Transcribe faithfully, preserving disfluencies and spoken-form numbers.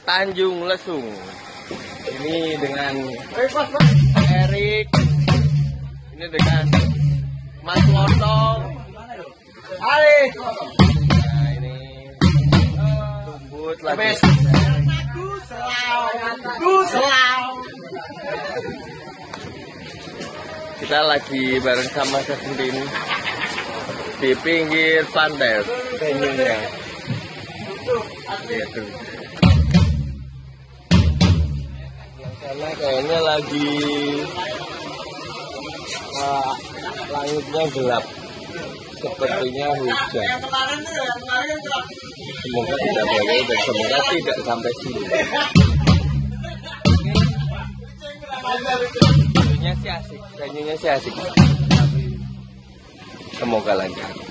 Tanjung Lesung. Ini dengan Erik. Ini dengan Mas Lotong. Hari. Nah ini tumbut lagi. Kita lagi bareng sama Seventeen di pinggir pantai venuenya. Gitu. Yang sana kayaknya lagi uh, langitnya gelap, sepertinya hujan. Semoga tidak boleh dan semoga tidak sampai sini. Venunya sih asik, venunya sih asik. Semoga lancar.